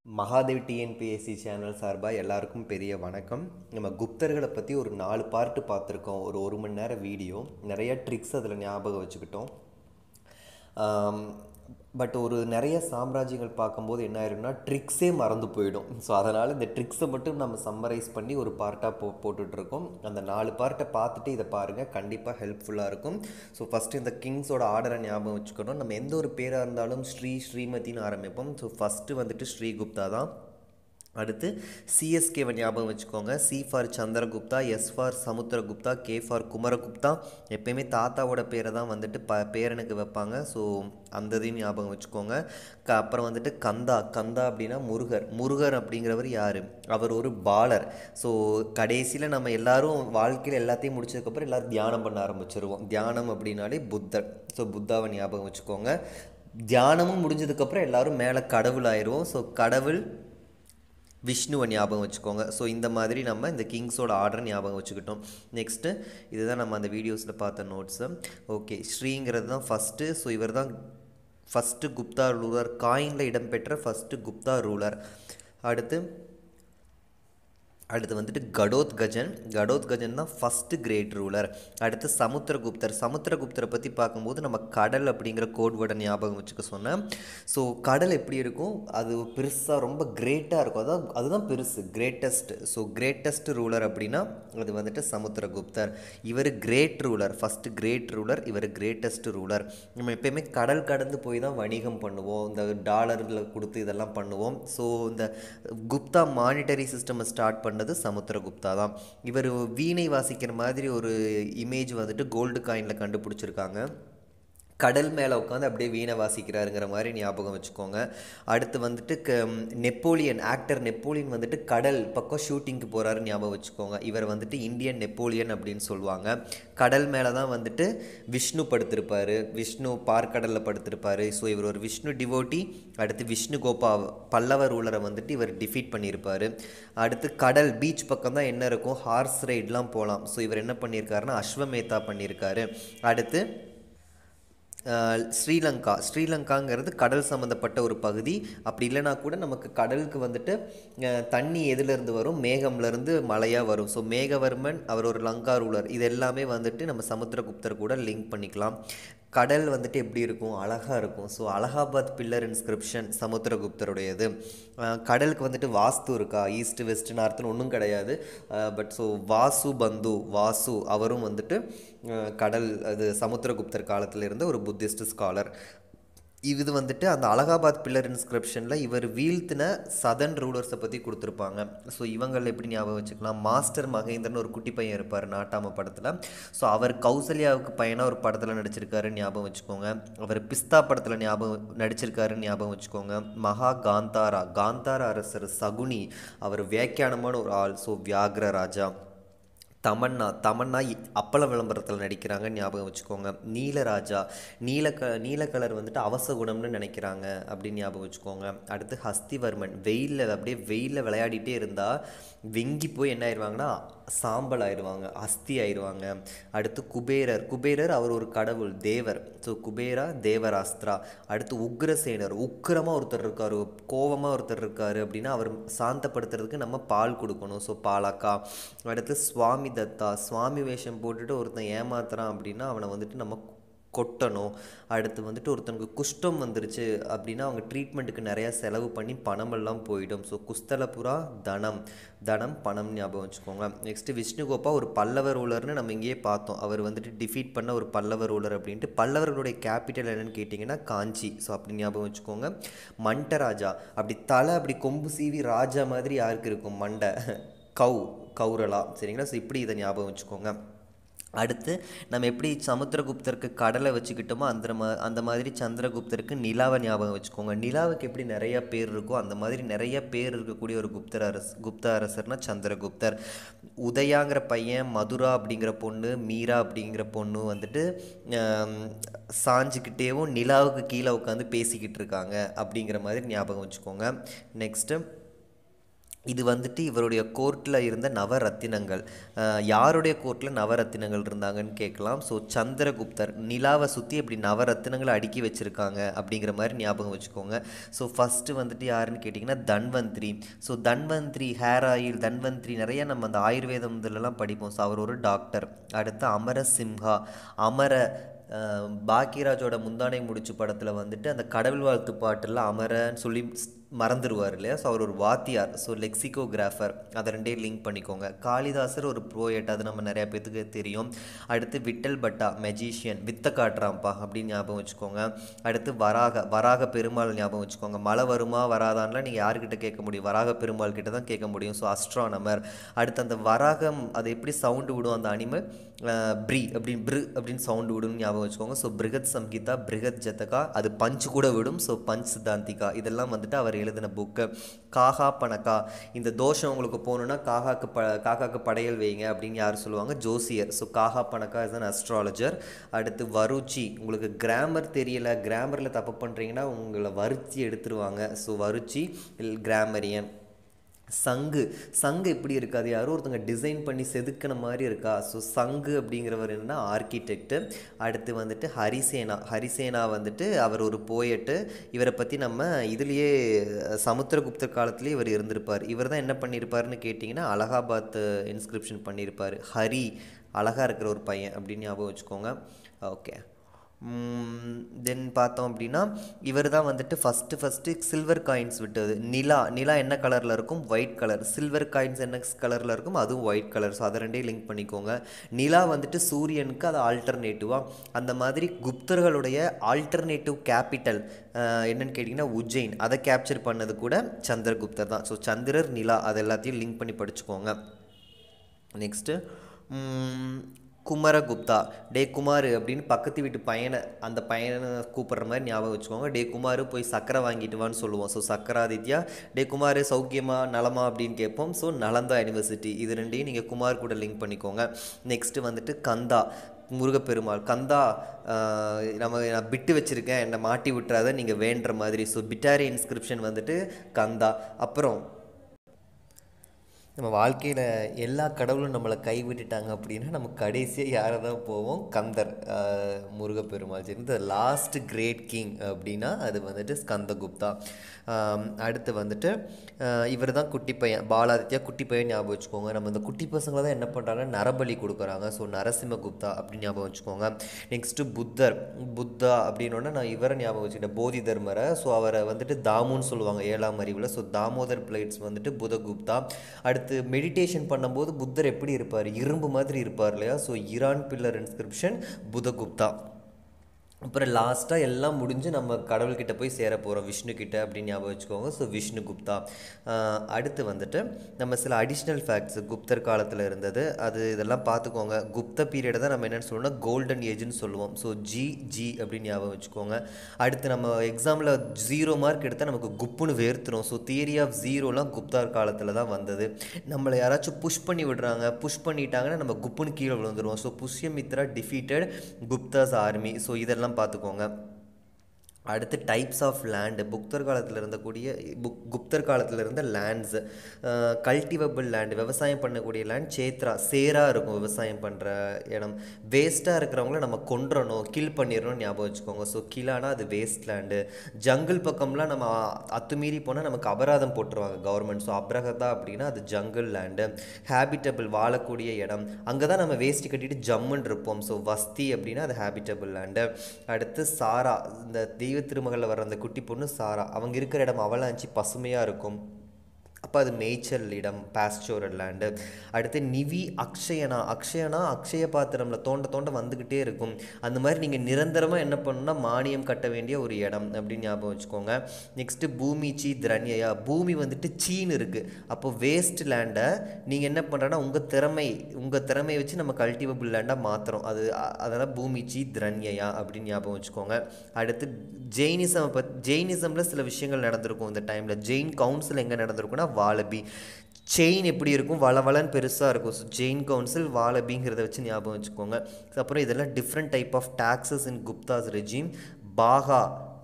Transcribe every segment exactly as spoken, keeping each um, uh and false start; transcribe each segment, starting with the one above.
Mahadev TNPSC channel சார்பாக எல்லாருக்கும் பெரிய வணக்கம். நம்ம குப்தர்களை பற்றி ஒரு நாலு பார்ட்டு பார்த்துருக்கோம். ஒரு ஒரு மணி நேரம் வீடியோ, நிறைய ட்ரிக்ஸ் அதில் ஞாபகம் வச்சுக்கிட்டோம். பட் ஒரு நிறைய சாம்ராஜ்யங்கள் பார்க்கும்போது என்ன ஆயிரும்னா ட்ரிக்ஸே மறந்து போயிடும். ஸோ அதனால் இந்த ட்ரிக்ஸை மட்டும் நம்ம சம்மரைஸ் பண்ணி ஒரு பார்ட்டாக போ போட்டுட்ருக்கோம். அந்த நாலு பார்ட்டை பார்த்துட்டு இதை பாருங்கள், கண்டிப்பாக ஹெல்ப்ஃபுல்லாக இருக்கும். ஸோ ஃபஸ்ட்டு இந்த கிங்ஸோட ஆர்டரை ஞாபகம் வச்சுக்கணும். நம்ம எந்த ஒரு பேராக இருந்தாலும் ஸ்ரீ ஸ்ரீமதின்னு ஆரம்பிப்போம். ஸோ ஃபஸ்ட்டு வந்துட்டு ஸ்ரீகுப்தா தான். அடுத்து சிஎஸ்கேவை ஞாபகம் வச்சுக்கோங்க. C for Chandragupta, S for Samudragupta, K for Kumaragupta. எப்பயுமே தாத்தாவோட பேரை தான் வந்துட்டு ப பேரனுக்கு வைப்பாங்க. ஸோ அந்த இதையும் ஞாபகம் வச்சுக்கோங்க. க அப்புறம் வந்துட்டு கந்தா. கந்தா அப்படின்னா முருகர். முருகர் அப்படிங்கிறவர் யார்? அவர் ஒரு பாலர். ஸோ கடைசியில் நம்ம எல்லாரும் வாழ்க்கையில் எல்லாத்தையும் முடிச்சதுக்கப்புறம் எல்லோரும் தியானம் பண்ண ஆரம்பிச்சிருவோம். தியானம் அப்படின்னாலே புத்தர். ஸோ புத்தாவை ஞாபகம் வச்சுக்கோங்க. தியானமும் முடிஞ்சதுக்கப்புறம் எல்லோரும் மேலே கடவுள் ஆயிடுவோம். ஸோ கடவுள் விஷ்ணுவை ஞாபகம் வச்சுக்கோங்க. ஸோ இந்த மாதிரி நம்ம இந்த கிங்ஸோட ஆர்டர் ஞாபகம் வச்சுக்கிட்டோம். நெக்ஸ்ட்டு இதுதான் நம்ம அந்த வீடியோஸில் பார்த்த நோட்ஸு. ஓகே, ஸ்ரீங்கிறது தான் ஃபஸ்ட்டு. ஸோ இவர் தான் ஃபஸ்ட்டு குப்தா ரூலர், காயினில் இடம்பெற்ற ஃபஸ்ட்டு குப்தா ரூலர். அடுத்து அடுத்து வந்துட்டு கடோத்கஜன். கடோத்கஜன் தான் ஃபஸ்ட்டு கிரேட் ரூலர். அடுத்து சமுத்திரகுப்தர். சமுத்திரகுப்தரை பற்றி பார்க்கும்போது நம்ம கடல் அப்படிங்கிற கோட் வேர்டை ஞாபகம் வச்சுக்க சொன்னேன். ஸோ கடல் எப்படி இருக்கும்? அது பெருசாக ரொம்ப கிரேட்டாக இருக்கும். அதான் அதுதான் பெருசு, கிரேட்டஸ்ட். ஸோ கிரேட்டஸ்ட் ரூலர் அப்படின்னா அது வந்துட்டு சமுத்திரகுப்தர். இவர் great ruler, first great ruler. இவர் கிரேட்டஸ்ட் ரூலர். நம்ம எப்பயுமே கடல் கடந்து போய் தான் வணிகம் பண்ணுவோம், இந்த டாலர்களை கொடுத்து இதெல்லாம் பண்ணுவோம். ஸோ இந்த குப்தா மானிட்டரி சிஸ்டம் ஸ்டார்ட் பண்ண சமுத்திரகுப்தா தான். இவர் வீணை வாசிக்கிற மாதிரி ஒரு இமேஜ் வந்துட்டு கோல்டு காயினில் கண்டுபிடிச்சிருக்காங்க. கடல் மேலே உட்காந்து அப்படியே வீணை வாசிக்கிறாருங்கிற மாதிரி ஞாபகம் வச்சுக்கோங்க. அடுத்து வந்துட்டு க நெப்போலியன், ஆக்டர் நெப்போலியன் வந்துட்டு கடல் பக்கம் ஷூட்டிங்க்கு போகிறாரு ஞாபகம் வச்சுக்கோங்க. இவர் வந்துட்டு இந்தியன் நெப்போலியன் அப்படின்னு சொல்லுவாங்க. கடல் மேலே தான் வந்துட்டு விஷ்ணு படுத்திருப்பார், விஷ்ணு பார்க்கடலில் படுத்திருப்பார். ஸோ இவர் ஒரு விஷ்ணு டிவோட்டி. அடுத்து விஷ்ணு கோபா பல்லவ ரூலரை வந்துட்டு இவர் டிஃபீட் பண்ணியிருப்பார். அடுத்து கடல் பீச் பக்கம் தான் என்ன இருக்கும், ஹார்ஸ் ரைட்லாம் போகலாம். ஸோ இவர் என்ன பண்ணியிருக்காருன்னா அஸ்வமேதா பண்ணியிருக்காரு. அடுத்து ஸ்ரீலங்கா. ஸ்ரீலங்காங்கிறது கடல் சம்மந்தப்பட்ட ஒரு பகுதி. அப்படி இல்லைனா கூட நமக்கு கடலுக்கு வந்துட்டு தண்ணி எதுலேருந்து வரும், மேகம்லேருந்து மழையாக வரும். ஸோ மேகவர்மன் அவர் ஒரு லங்கா ரூலர். இது எல்லாமே வந்துட்டு நம்ம சமுத்திரகுப்தர் கூட லிங்க் பண்ணிக்கலாம். கடல் வந்துட்டு எப்படி இருக்கும், அழகாக இருக்கும். ஸோ அலகாபாத் பில்லர் இன்ஸ்கிரிப்ஷன் சமுத்திரகுப்தருடையது. கடலுக்கு வந்துட்டு வாஸ்து இருக்கா, ஈஸ்ட் வெஸ்ட் நார்த்துன்னு ஒன்றும் கிடையாது. பட் ஸோ வாசு பந்து, வாசு அவரும் வந்துட்டு கடல் அது சமுத்திரகுப்தர் காலத்தில் இருந்த ஒரு புத்திஸ்ட் ஸ்காலர். இது வந்துட்டு அந்த அலகாபாத் பில்லர் இன்ஸ்கிரிப்ஷனில் இவர் வீழ்த்தின சதன் ரூலர்ஸை பற்றி கொடுத்துருப்பாங்க. ஸோ இவங்களை எப்படி ஞாபகம் வச்சுக்கலாம்? மாஸ்டர் மகேந்திரன் ஒரு குட்டி பையன் இருப்பார் நாட்டாம படத்தில். ஸோ அவர் கௌசல்யாவுக்கு பையனாக ஒரு படத்தில் நடிச்சிருக்காருன்னு ஞாபகம் வச்சுக்கோங்க. அவர் பிஸ்தா படத்தில் ஞாபகம் நடிச்சிருக்காருன்னு ஞாபகம் வச்சுக்கோங்க. மகா காந்தாரா, காந்தாரா அரசர் சகுனி, அவர் வியாக்கியானமான ஒரு ஆள். ஸோ வியாக்ர ராஜா. தமன்னா, தமன்னா அப்பள விளம்பரத்தில் நடிக்கிறாங்க ஞாபகம் வச்சுக்கோங்க. நீலராஜா, நீல க நீல கலர் வந்துட்டு அவசகுணம்னு நினைக்கிறாங்க அப்படின்னு ஞாபகம் வச்சுக்கோங்க. அடுத்து ஹஸ்திவர்மன், வெயிலில் அப்படியே வெயிலில் விளையாடிட்டே இருந்தால் வெங்கி போய் என்ன ஆயிடுவாங்கன்னா சாம்பல் ஆயிடுவாங்க, அஸ்தி ஆயிடுவாங்க. அடுத்து குபேரர். குபேரர் அவர் ஒரு கடவுள், தேவர். ஸோ குபேரா தேவராஸ்திரா. அடுத்து உக்ரசேனர், உக்கிரமாக ஒருத்தர் இருக்கார், கோபமாக ஒருத்தர் இருக்கார் அப்படின்னா அவர் சாந்தப்படுத்துறதுக்கு நம்ம பால் கொடுக்கணும். ஸோ பாலாக்கா. அடுத்து சுவாமி தத்தா, சுவாமி வேஷம் போட்டுட்டு ஒருத்தன் ஏமாத்துறான் அப்படின்னா அவனை வந்துட்டு நம்ம கொட்டணும். அடுத்து வந்துட்டு ஒருத்தனுக்கு குஷ்டம் வந்துருச்சு அப்படின்னா அவங்க ட்ரீட்மெண்ட்டுக்கு நிறையா செலவு பண்ணி பணமெல்லாம் போயிடும். ஸோ குஸ்தலபுரா தனம், தனம் பணம் ஞாபகம் வச்சுக்கோங்க. நெக்ஸ்ட்டு விஷ்ணுகோபா ஒரு பல்லவ ரூலர்னு நம்ம இங்கேயே பார்த்தோம். அவர் வந்துட்டு டிஃபீட் பண்ண ஒரு பல்லவ ரூலர் அப்படின்ட்டு. பல்லவர்களுடைய கேபிட்டல் என்னன்னு கேட்டிங்கன்னா காஞ்சி. ஸோ அப்படி ஞாபகம் வச்சுக்கோங்க. மண்டராஜா, அப்படி தலை அப்படி கொம்பு சீவி ராஜா மாதிரி யாருக்கு இருக்கும்? மண்டை, கவு, கௌரலா. சரிங்களா? ஸோ இப்படி இதை ஞாபகம் வச்சுக்கோங்க. அடுத்து நம்ம எப்படி சமுத்திரகுப்தருக்கு கடலை வச்சுக்கிட்டோமோ அந்த மா அந்த மாதிரி சந்திரகுப்தருக்கு நிலாவை ஞாபகம் வச்சுக்கோங்க. நிலாவுக்கு எப்படி நிறையா பேர் இருக்கோ அந்த மாதிரி நிறைய பேர் இருக்கக்கூடிய ஒரு குப்தர் அரசு குப்த அரசர்னா சந்திரகுப்தர். உதயாங்கிற பையன், மதுரா அப்படிங்கிற பொண்ணு, மீரா அப்படிங்கிற பொண்ணு வந்துட்டு சாஞ்சிக்கிட்டேவும் நிலாவுக்கு கீழே உட்காந்து பேசிக்கிட்டு இருக்காங்க அப்படிங்கிற மாதிரி ஞாபகம் வச்சுக்கோங்க. நெக்ஸ்ட்டு இது வந்துட்டு இவருடைய கோர்ட்டில் இருந்த நவரத்தினங்கள். அஹ் யாருடைய கோர்ட்டில் நவரத்தினங்கள் இருந்தாங்கன்னு கேட்கலாம். ஸோ சந்திரகுப்தர் நிலாவை சுற்றி இப்படி நவரத்தினங்களை அடுக்கி வச்சுருக்காங்க அப்படிங்கிற மாதிரி ஞாபகம் வச்சுக்கோங்க. ஸோ ஃபஸ்ட்டு வந்துட்டு யாருன்னு கேட்டிங்கன்னா Dhanvantari. So Dhanvantari hair oil, Dhanvantari நிறைய நம்ம அந்த ஆயுர்வேதம் இதுலலாம் படிப்போம். ஸோ அவர் ஒரு டாக்டர். அடுத்து அமரசிம்ஹா. அமர அஹ் பாக்கியராஜோட முந்தானை முடிச்சு படத்தில் வந்துட்டு அந்த கடவுள் வாழ்த்து பாட்டில் அமரன்னு சொல்லி மறந்துடுவார் இல்லையா. ஸோ அவர் ஒரு வாத்தியார். So lexicographer. அதை ரெண்டே லிங்க் பண்ணிக்கோங்க. காளிதாசர் ஒரு ப்ரோயட், அது நம்ம நிறையா பேத்துக்கு தெரியும். அடுத்து விட்டல் பட்டா மெஜிஷியன், வித்த காட்டுறான்ப்பா அப்படின்னு ஞாபகம் வச்சுக்கோங்க. அடுத்து வராக வராக பெருமாள் ஞாபகம் வச்சுக்கோங்க. மழை வருமா வராதான்லாம் நீங்கள் யார்கிட்ட கேட்க முடியும்? வராக பெருமாள் கிட்ட தான் கேட்க முடியும். So astronomer. அடுத்து அந்த வராகம் அது எப்படி சவுண்டு விடும் அந்த அனிமல், ப்ரீ அப்படின்னு ப்ரு அப்படின்னு சவுண்டு விடும்னு ஞாபகம் வச்சுக்கோங்க. ஸோ பிருகத் சம்ஹிதா, பிருகத் ஜதகா, அது பஞ்சு கூட விடும். ஸோ பஞ்ச் சித்தாந்திகா. இதெல்லாம் வந்துட்டு அவர் எழுதின புக்கு. காகா பணக்கா, இந்த தோஷம் உங்களுக்கு போகணுன்னா காகாக்கு ப காக்காக்கு படையல் வைங்க அப்படின்னு யார் சொல்லுவாங்க? ஜோசியர். ஸோ காகா பணக்கா இஸ் அன் அஸ்ட்ராலஜர். அடுத்து வருச்சி. உங்களுக்கு கிராமர் தெரியல, கிராமரில் தப்பு பண்ணுறீங்கன்னா உங்களை வருச்சி எடுத்துருவாங்க. ஸோ வருச்சி கிராமரியன். சங்கு. சங்கு எப்படி இருக்காது, யாரோ ஒருத்தங்க டிசைன் பண்ணி செதுக்கின மாதிரி இருக்கா. ஸோ சங்கு அப்படிங்கிறவர் என்னென்னா ஆர்கிடெக்டு. அடுத்து வந்துட்டு ஹரிசேனா. ஹரிசேனா வந்துட்டு அவர் ஒரு போயட்டு. இவரை பற்றி நம்ம இதுலேயே சமுத்திரகுப்தர் காலத்துலேயே இவர் இருந்திருப்பார். இவர் தான் என்ன பண்ணியிருப்பாருன்னு கேட்டிங்கன்னா அலகாபாத் இன்ஸ்கிரிப்ஷன் பண்ணியிருப்பார். ஹரி அழகாக இருக்கிற ஒரு பையன் அப்படின்னு ஞாபகம் வச்சுக்கோங்க. ஓகே. தென் பார்த்தோம் அப்படின்னா இவர் தான் வந்துட்டு ஃபஸ்ட்டு ஃபஸ்ட்டு சில்வர் காயின்ஸ் விட்டது. நிலா. நிலா என்ன கலரில் இருக்கும்? White colour. சில்வர் காயின்ஸ் என்ன கலரில் இருக்கும்? அதுவும் ஒயிட் கலர். ஸோ அதை ரெண்டையும் லிங்க் பண்ணிக்கோங்க. நிலா வந்துட்டு சூரியனுக்கு அது ஆல்டர்னேட்டிவாக. அந்த மாதிரி குப்தர்களுடைய ஆல்டர்னேட்டிவ் கேபிட்டல் என்னன்னு கேட்டிங்கன்னா உஜ்ஜைன். அதை கேப்சர் பண்ணது கூட சந்திரகுப்தர் தான். ஸோ சந்திரர், நிலா, அது எல்லாத்தையும் லிங்க் பண்ணி படிச்சுக்கோங்க. நெக்ஸ்ட்டு குமரகுப்தா. டே குமார் அப்படின்னு பக்கத்து வீட்டு பையனை, அந்த பையனை கூப்பிட்ற மாதிரி ஞாபகம் வச்சுக்கோங்க. டே குமார் போய் சக்கரை வாங்கிட்டு வான்னு சொல்லுவோம். ஸோ சக்கராதித்யா. டே குமார் சௌக்கியமா நலமா அப்படின்னு கேட்போம். So Nalanda university. இது ரெண்டையும் நீங்கள் குமார் கூட லிங்க் பண்ணிக்கோங்க. நெக்ஸ்ட்டு வந்துட்டு கந்தா. முருகப்பெருமாள். கந்தா நம்ம நான் பிட்டு வச்சுருக்கேன், என்னை மாட்டி விட்டுறாத நீங்கள் வேண்டுற மாதிரி. ஸோ பிட்டாரி இன்ஸ்கிரிப்ஷன் வந்துட்டு கந்தா. அப்புறம் நம்ம வாழ்க்கையில் எல்லா கடவுளும் நம்மளை கைவிட்டுட்டாங்க அப்படின்னா நம்ம கடைசியாக யாரை தான் போவோம்? கந்தர், முருகப்பெருமாள். சரி, இந்த லாஸ்ட் கிரேட் கிங் அப்படின்னா அது வந்துட்டு ஸ்கந்தகுப்தா. அடுத்து வந்துட்டு இவர் தான் குட்டி பையன், பாலாதித்யா. குட்டி பையன் ஞாபகம் வச்சுக்கோங்க. நம்ம இந்த குட்டி பசங்களை தான் என்ன பண்ணுறாங்க? நரபலி கொடுக்குறாங்க. ஸோ நரசிம்மகுப்தா அப்படின்னு ஞாபகம் வச்சுக்கோங்க. நெக்ஸ்ட்டு புத்தர். புத்தா அப்படின்னோடனே நான் இவரை ஞாபகம் வச்சுக்கிட்டேன், போதி தர்மரை. ஸோ அவரை வந்துட்டு தாமுன்னு சொல்லுவாங்க ஏழாம் அறிவில். ஸோ தாமோதர் பிளேட்ஸ் வந்துட்டு புதகுப்தா. அடுத்து மெடிடேஷன் பண்ணும்போது புத்தர் எப்படி இருப்பார்? இரும்பு மாதிரி இருப்பார் இல்லையா. So iron pillar inscription Budhagupta. அப்புறம் லாஸ்ட்டாக எல்லாம் முடிஞ்சு நம்ம கடவுள்கிட்ட போய் சேர போகிறோம், விஷ்ணு கிட்ட அப்படின்னு ஞாபகம் வச்சுக்கோங்க. ஸோ விஷ்ணு குப்தா. அடுத்து வந்துட்டு நம்ம சில அடிஷ்னல் ஃபேக்ட்ஸ் குப்தர் காலத்தில் இருந்தது, அது இதெல்லாம் பார்த்துக்கோங்க. குப்த பீரியடை தான் நம்ம என்னென்னு சொல்லணும்னா கோல்டன் ஏஜ்னு சொல்லுவோம். ஸோ ஜி ஜி அப்படின்னு ஞாபகம் வச்சுக்கோங்க. அடுத்து நம்ம எக்ஸாமில் ஜீரோ மார்க் எடுத்தால் நமக்கு குப்புன்னு வேர்த்துரும். ஸோ தியரி ஆஃப் ஜீரோலாம் குப்தார் காலத்தில் தான் வந்தது. நம்மளை யாராச்சும் புஷ் பண்ணி விடுறாங்க, புஷ் பண்ணிட்டாங்கன்னா நம்ம குப்புன்னு கீழே விழுந்துருவோம். So Pushyamitra defeated Guptas army. So இதெல்லாம் பார்த்துக்கோங்க. அடுத்து டைப்ஸ் ஆஃப் லேண்டு. புக்தர் காலத்தில் இருந்தக்கூடிய புக் குப்தர் காலத்தில் இருந்த லேண்ட்ஸு, கல்டிவபிள் லேண்டு, விவசாயம் பண்ணக்கூடிய லேண்ட். சேத்ரா, சேராக இருக்கும் விவசாயம் பண்ணுற இடம். வேஸ்ட்டாக இருக்கிறவங்கள நம்ம கொன்றணும், கில் பண்ணிடணும் ஞாபகம் வச்சுக்கோங்க. ஸோ கிலானா அது வேஸ்ட் லேண்டு. ஜங்கிள் பக்கம்லாம் நம்ம அத்துமீறி போனால் நமக்கு அபராதம் போட்டுருவாங்க கவர்மெண்ட். ஸோ அப்ரகதா அப்படின்னா அது ஜங்கிள் லேண்டு. ஹேபிட்டபிள், வாழக்கூடிய இடம். அங்கே தான் நம்ம வேஸ்ட்டு கட்டிட்டு ஜம்முன்னு இருப்போம். ஸோ வஸ்தி அப்படின்னா அது ஹேபிட்டபிள் லேண்டு. அடுத்து சாரா, இந்த தெய்வ திருமகளில் வர அந்த குட்டி பொண்ணு சாரா, அவங்க இருக்கிற இடம் அவலாஞ்சி பசுமையாக இருக்கும். அப்போ அது மேய்ச்சல் இடம், பாஸ்டோரல் லேண்டு. அடுத்து நிவி அக்ஷயனா. அக்ஷயனா அக்ஷய பாத்திரமில் தோண்ட தோண்ட வந்துக்கிட்டே இருக்கும். அந்த மாதிரி நீங்கள் நிரந்தரமாக என்ன பண்ணணும்னா மானியம் கட்ட வேண்டிய ஒரு இடம் அப்படின்னு ஞாபகம் வச்சுக்கோங்க. நெக்ஸ்ட்டு பூமி சீ திரண்யா. பூமி வந்துட்டு சீன்னு இருக்குது. அப்போது வேஸ்ட் லேண்டை நீங்கள் என்ன பண்ணுறேன்னா உங்கள் திறமை உங்கள் திறமையை வச்சு நம்ம கல்டிவபிள் லேண்டாக மாற்றுறோம். அது அதனால் பூமி சீ திரண்யா அப்படின்னு ஞாபகம் வச்சுக்கோங்க. அடுத்து ஜெயினிசம். பற்றி ஜெயினிசமில் சில விஷயங்கள் நடந்திருக்கும் இந்த டைமில். ஜெயின் கவுன்சில் எங்கே நடந்திருக்குன்னா வாலபி. செயின் எப்படி இருக்கும்? வளவலன்னு பெருசாக இருக்கும். ஸோ ஜெயின் கவுன்சில் வாலபிங்கிறத வச்சு ஞாபகம் வச்சுக்கோங்க. அப்புறம் இதெல்லாம் different type of taxes in Guptas regime. பாகா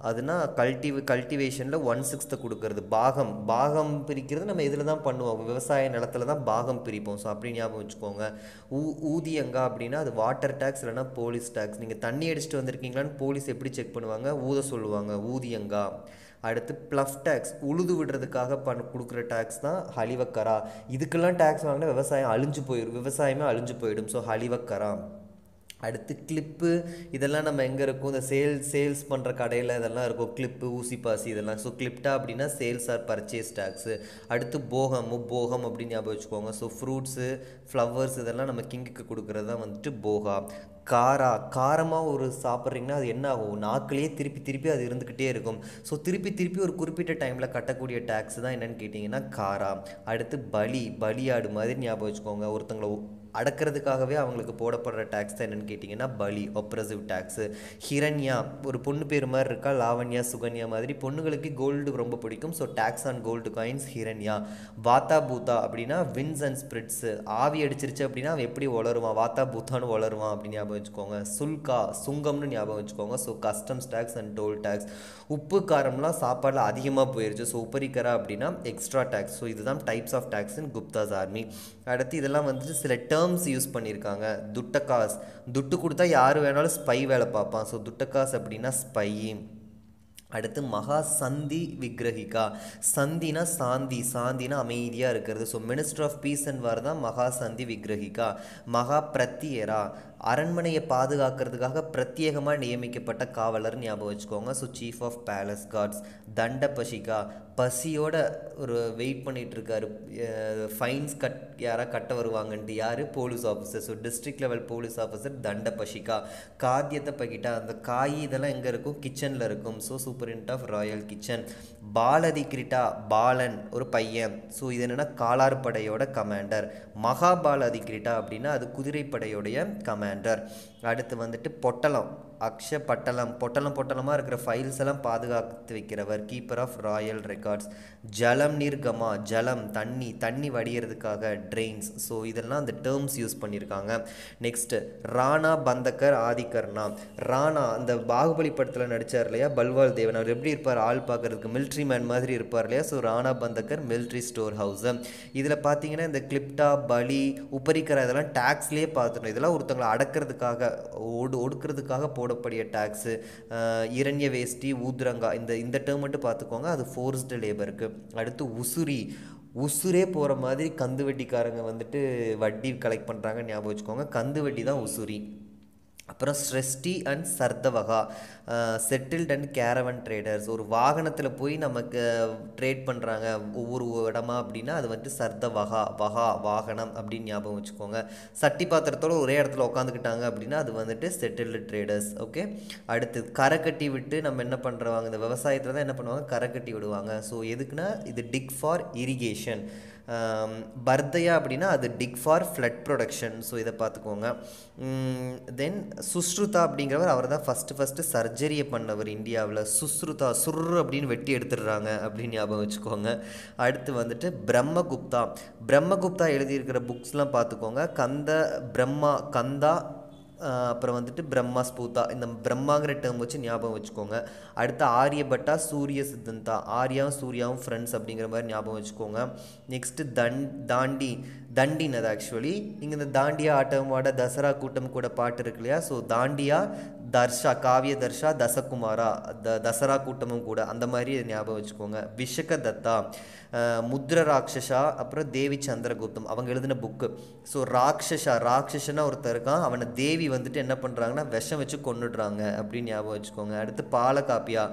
அதுனா கல்டிவ் கல்டிவேஷனில் ஒன் சிக்ஸ்த்தை கொடுக்கறது. பாகம் பாகம் பிரிக்கிறது நம்ம இதில் தான் பண்ணுவோம், விவசாய நிலத்தில் தான் பாகம் பிரிப்போம். ஸோ அப்படி ஞாபகம் வச்சுக்கோங்க. ஊ ஊதியங்கா அப்படின்னா அது வாட்டர் டேக்ஸ் இல்லைனா போலீஸ் டேக்ஸ். நீங்கள் தண்ணி அடிச்சுட்டு வந்திருக்கீங்களான்னு போலீஸ் எப்படி செக் பண்ணுவாங்க, ஊத சொல்லுவாங்க, ஊதியங்கா. அடுத்து ப்ளஃப் டேக்ஸ், உழுது விடுறதுக்காக பண்ண கொடுக்குற டேக்ஸ் தான் ஹலிவக்கரா. இதுக்கெல்லாம் டேக்ஸ் வாங்கினா விவசாயம் அழிஞ்சு போயிடும், விவசாயமே அழிஞ்சு போயிடும். ஸோ ஹலிவக்கரா. அடுத்து கிளிப்பு, இதெல்லாம் நம்ம எங்கே இருக்கும், இந்த சேல்ஸ் சேல்ஸ் பண்ணுற கடையில் இதெல்லாம் இருக்கும், கிளிப்பு ஊசி பாசி இதெல்லாம். ஸோ கிளிப்டா அப்படின்னா சேல்ஸ் ஆர் பர்ச்சேஸ் டேக்ஸு. அடுத்து போகம், போகம் அப்படின்னு ஞாபகம் வச்சுக்கோங்க. ஸோ ஃப்ரூட்ஸு ஃப்ளவர்ஸ் இதெல்லாம் நம்ம கிங்குக்கு கொடுக்குறது தான் வந்துட்டு போகா. காரா, காரமாக ஒரு சாப்பிட்றீங்கன்னா அது என்ன ஆகும், நாக்கிலேயே திருப்பி திருப்பி அது இருந்துக்கிட்டே இருக்கும். ஸோ திருப்பி திருப்பி ஒரு குறிப்பிட்ட டைமில் கட்டக்கூடிய டேக்ஸ் தான் என்னென்னு கேட்டிங்கன்னா காரா. அடுத்து பலி, பலியாடு மாதிரி ஞாபகம் வச்சுக்கோங்க. ஒருத்தங்களை அடக்கிறதுக்காகவே அவங்களுக்கு போடப்படுற டேக்ஸ் தான் என்னென்னு கேட்டிங்கன்னா பலி, ஒப்ரசிவ் டேக்ஸு. ஹிரண்யா, ஒரு பொண்ணு பேர் மாதிரி இருக்கா, லாவண்யா சுகன்யா மாதிரி. பொண்ணுங்களுக்கு கோல்டு ரொம்ப பிடிக்கும். So tax on gold coins ஹிரண்யா. வாத்தா பூத்தா அப்படின்னா வின்ஸ் அண்ட் ஸ்பிரிட்ஸு. ஆவி அடிச்சிருச்சு அப்படின்னா அவன் எப்படி வளருவான், வாத்தா பூத்தான்னு வளருவான் அப்படின்னு ஞாபகம் வச்சுக்கோங்க. சுல்கா, சுங்கம்னு ஞாபகம் வச்சுக்கோங்க. So customs tax and toll tax. உப்பு காரம்லாம் சாப்பாடில் அதிகமாக போயிடுச்சு. ஸோ உப்பரிக்கரா அப்படின்னா எக்ஸ்ட்ரா டேக்ஸ். ஸோ இதுதான் types of tax in Guptas army. அடுத்து இதெல்லாம் வந்துட்டு சில டேர்ம்ஸ் யூஸ் பண்ணியிருக்காங்க. துட்டகாஸ், துட்டு கொடுத்தா யார் வேணாலும் ஸ்பை வேலை பார்ப்பான். ஸோ துட்டகாஸ் அப்படின்னா ஸ்பை. அடுத்து மகா சந்தி விக்ரஹிகா. சந்தினா சாந்தி, சாந்தினா அமைதியாக இருக்கிறது. So minister of peace and war தான் மகா சந்தி விக்ரஹிகா. மகா பிரத்தியரா, அரண்மனையை பாதுகாக்கிறதுக்காக பிரத்யேகமாக நியமிக்கப்பட்ட காவலர் ஞாபகம் வச்சுக்கோங்க. So chief of palace guards. தண்ட பசிகா, பசியோட ஒரு வெயிட் பண்ணிகிட்டு இருக்காரு, ஃபைன்ஸ் கட் யாராக கட்ட வருவாங்கன்ட்டு. யார், police officer. So district level police officer தண்ட பசிகா. காத்தியத்தை பகிட்டா, அந்த காய் இதெல்லாம் எங்கே இருக்கும், கிச்சனில் இருக்கும். So superintendent of royal kitchen. பாலதிகிரிட்டா, பாலன் ஒரு பையன். ஸோ இது என்னென்னா காலார்படையோட கமாண்டர். மகாபாலதிகிரிட்டா அப்படின்னா அது குதிரைப்படையோடைய கமாண்டர். அடுத்து வந்துட்டு பொட்டலம், அக்ஷ பட்டலம், பொட்டலம் பொட்டலமாக இருக்கிற ஃபைல்ஸ் எல்லாம் பாதுகாத்து வைக்கிறவர், கீப்பர் ஆஃப் ராயல் ரெக்கார்ட்ஸ். ஜலம் நிர்கமா, ஜலம் தண்ணி, தண்ணி வடிகிறதுக்காக ட்ரெயின்ஸ். ஸோ இதெல்லாம் அந்த டேர்ம்ஸ் யூஸ் பண்ணியிருக்காங்க. நெக்ஸ்ட்டு ராணா பந்தக்கர் ஆதிகர்ணா. ராணா அந்த பாகுபலி படத்தில் நடித்தார் இல்லையா, பல்வால் தேவன், அவர் எப்படி இருப்பார், ஆள் பார்க்கறதுக்கு மிலிட்ரி மேன் மாதிரி இருப்பார் இல்லையா. ஸோ ராணா பந்தக்கர் மிலிட்ரி ஸ்டோர் ஹவுஸு. இதில் பார்த்தீங்கன்னா இந்த கிளிப்டா, பலி, உப்பரிக்கரா இதெல்லாம் டேக்ஸ்லேயே பார்த்துட்டோம். இதெல்லாம் ஒருத்தங்களை அடக்கிறதுக்காக ஒடு ஒடுக்கிறதுக்காக போடக்கூடிய டேக்ஸு. இரண்ய வேஷ்டி, ஊத்ரங்கா, இந்த இந்த டேர்ம் மட்டும் பார்த்துக்கோங்க, அது ஃபோர்ஸ்டு லேபருக்கு. அடுத்து உசுரி, உசுரே போகிற மாதிரி கந்து வட்டிக்காரங்க வந்துட்டு வட்டி கலெக்ட் பண்ணுறாங்க ஞாபகம் வச்சுக்கோங்க. கந்து வட்டி தான் உசுரி. அப்புறம் ஸ்ரெஸ்டி அண்ட் சர்தவகா, செட்டில்ட் அண்ட் கேரவன் ட்ரேடர்ஸ். ஒரு வாகனத்தில் போய் நமக்கு ட்ரேட் பண்ணுறாங்க ஒவ்வொரு இடமா அப்படின்னா அது வந்துட்டு சர்தவகா, வகா வாகனம் அப்படின்னு ஞாபகம் வச்சுக்கோங்க. சட்டி பாத்திரத்தோடு ஒரே இடத்துல உட்காந்துக்கிட்டாங்க அப்படின்னா அது வந்துட்டு செட்டில்டு ட்ரேடர்ஸ். ஓகே. அடுத்து கரை கட்டி விட்டு நம்ம என்ன பண்ணுறவாங்க, இந்த விவசாயத்தில் தான் என்ன பண்ணுவாங்க, கரை கட்டி விடுவாங்க. ஸோ எதுக்குன்னா இது டிக் ஃபார் இரிகேஷன். பர்தையா அப்படின்னா அது dyke for flood production. So இதை பார்த்துக்கோங்க. தென் சுஸ்ருதா அப்படிங்கிறவர், அவர் தான் ஃபஸ்ட்டு ஃபஸ்ட்டு சர்ஜரியை பண்ணவர் இந்தியாவில். சுஸ்ருதா, சுர் அப்படின்னு வெட்டி எடுத்துடுறாங்க அப்படின்னு ஞாபகம் வச்சுக்கோங்க. அடுத்து வந்துட்டு பிரம்மகுப்தா. பிரம்மகுப்தா எழுதியிருக்கிற புக்ஸ்லாம் பார்த்துக்கோங்க. கந்த பிரம்மா, கந்தா, அப்புறம் வந்துட்டு பிரம்மா ஸ்பூதா, இந்த பிரம்மாங்கிற டேர்ம் வச்சு ஞாபகம் வச்சுக்கோங்க. அடுத்து ஆரியபட்டா, சூரிய சித்தந்தா, ஆரியாவும் சூர்யாவும் ஃப்ரெண்ட்ஸ் அப்படிங்கிற மாதிரி ஞாபகம் வச்சுக்கோங்க. நெக்ஸ்ட்டு தன் தாண்டி, தண்டின் அது ஆக்சுவலி இங்கே இந்த தாண்டியா ஆட்டமாட தசரா கூட்டம் கூட பாட்டு இருக்கு இல்லையா. ஸோ தாண்டியா, தர்ஷா, காவிய தர்ஷா, தசகுமாரா, த தசரா கூட்டமும் கூட, அந்த மாதிரி ஞாபகம் வச்சுக்கோங்க. விஷக தத்தா, முத்ர ராட்சசா, அப்புறம் தேவி சந்திரகுப்தம் அவங்க எழுதின புக்கு. ஸோ ராட்சசா, ராட்சசனா ஒருத்தர் இருக்கான், அவனை தேவி வந்துட்டு என்ன பண்ணுறாங்கன்னா விஷம் வச்சு கொண்டுடுறாங்க அப்படின்னு ஞாபகம் வச்சுக்கோங்க. அடுத்து பாலகாப்பியா,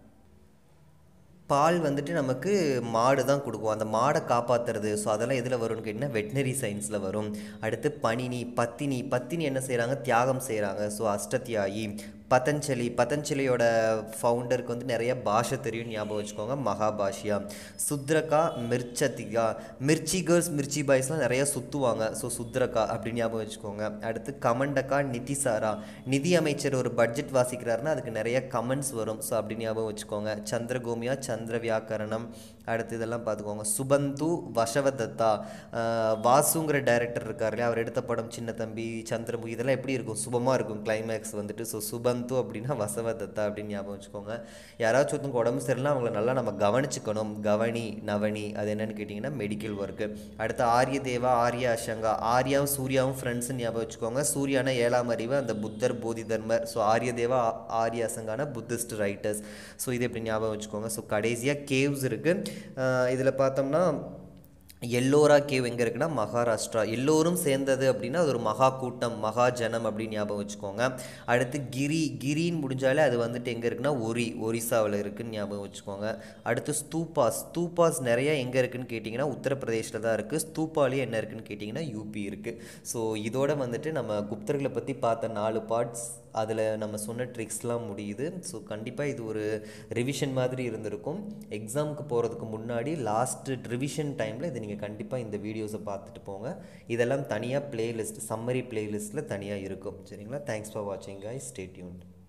பால் வந்துட்டு நமக்கு மாடு தான் கொடுக்கும், அந்த மாடை காப்பாற்றுறது. ஸோ அதெல்லாம் எதில் வரும்னு கேட்டிங்கன்னா வெட்னரி சயின்ஸில் வரும். அடுத்து பணினி, பத்தினி, பத்தினி என்ன செய்கிறாங்க, தியாகம் செய்கிறாங்க. ஸோ அஷ்டத்தியாயி. பதஞ்சலி, பதஞ்சலியோட ஃபவுண்டருக்கு வந்து நிறைய பாஷை தெரியும் ஞாபகம் வச்சுக்கோங்க, மகாபாஷியா. சுத்ரகா, மிர்ச்சதிகா, மிர்ச்சி கேர்ள்ஸ், மிர்ச்சி பாய்ஸ்லாம் நிறையா சுற்றுவாங்க. ஸோ சுத்ரகா அப்படின்னு ஞாபகம் வச்சுக்கோங்க. அடுத்து கமண்டகா, நிதிசாரா, நிதி அமைச்சர் ஒரு பட்ஜெட் வாசிக்கிறாருன்னா அதுக்கு நிறைய கமெண்ட்ஸ் வரும். ஸோ அப்படி ஞாபகம் வச்சுக்கோங்க. சந்திரகோமியா, சந்திர வியாக்கரணம். அடுத்து இதெல்லாம் பார்த்துக்கோங்க. சுபந்து வசவதத்தா, வாசுங்கிற டைரக்டர் இருக்கார் இல்லையா, அவர் எடுத்த படம் சின்ன தம்பி, சந்திரமுகி, இதெல்லாம் எப்படி இருக்கும், சுபமாக இருக்கும் கிளைமேக்ஸ் வந்துட்டு. ஸோ சுபந்து வசுவந்து அப்படின்னா வசவதத்தா அப்படின்னு ஞாபகம் வச்சுக்கோங்க. யாராச்சும் ஒருத்தவங்க உடம்பு சரியில்லைனா அவங்கள நல்லா நம்ம கவனிச்சுக்கணும். கவனி நவனி அது என்னன்னு கேட்டிங்கன்னா மெடிக்கல் ஒர்க்கு. அடுத்து ஆரிய தேவா ஆர்யா அசங்கா, ஆர்யாவும் சூர்யாவும் ஃப்ரெண்ட்ஸ்ன்னு ஞாபகம் வச்சுக்கோங்க. சூர்யானா ஏழாம் அறிவு, அந்த புத்தர் போதி தர்மர். ஸோ ஆரிய தேவா ஆர்யா அசங்கான புத்திஸ்ட் ரைட்டர்ஸ். ஸோ இது எப்படி ஞாபகம் வச்சுக்கோங்க. ஸோ கடைசியாக கேவ்ஸ் இருக்குது. இதில் பார்த்தோம்னா எல்லோரா கேவ் எங்கே இருக்குன்னா மகாராஷ்டிரா. எல்லோரும் சேர்ந்தது அப்படின்னா அது ஒரு மகா கூட்டம், மகா ஜனம் அப்படின்னு ஞாபகம் வச்சுக்கோங்க. அடுத்து கிரி, கிரின்னு முடிஞ்சாலே அது வந்துட்டு எங்கே இருக்குன்னா ஒரி, ஒரிசாவில் இருக்குதுன்னு ஞாபகம் வச்சுக்கோங்க. அடுத்து ஸ்தூபாஸ், ஸ்தூபாஸ் நிறையா எங்கே இருக்குதுன்னு கேட்டிங்கன்னா உத்தரப்பிரதேஷில் தான் இருக்குது. ஸ்தூப்பாலேயே என்ன இருக்குதுன்னு கேட்டிங்கன்னா யூபி இருக்குது. ஸோ இதோட வந்துட்டு நம்ம குப்தர்களை பற்றி பார்த்த நாலு பார்ட்ஸ், அதில் நம்ம சொன்ன ட்ரிக்ஸ்லாம் முடியுது. ஸோ கண்டிப்பாக இது ஒரு ரிவிஷன் மாதிரி இருந்திருக்கும். எக்ஸாமுக்கு போகிறதுக்கு முன்னாடி லாஸ்ட்டு ரிவிஷன் டைமில் இது நீங்கள் கண்டிப்பாக இந்த வீடியோஸை பார்த்துட்டு போங்க. இதெல்லாம் தனியாக பிளேலிஸ்ட், சம்மரி பிளேலிஸ்ட்டில் தனியாக இருக்கும். சரிங்களா? தேங்க்ஸ் ஃபார் வாட்சிங் கைஸ். Stay tuned.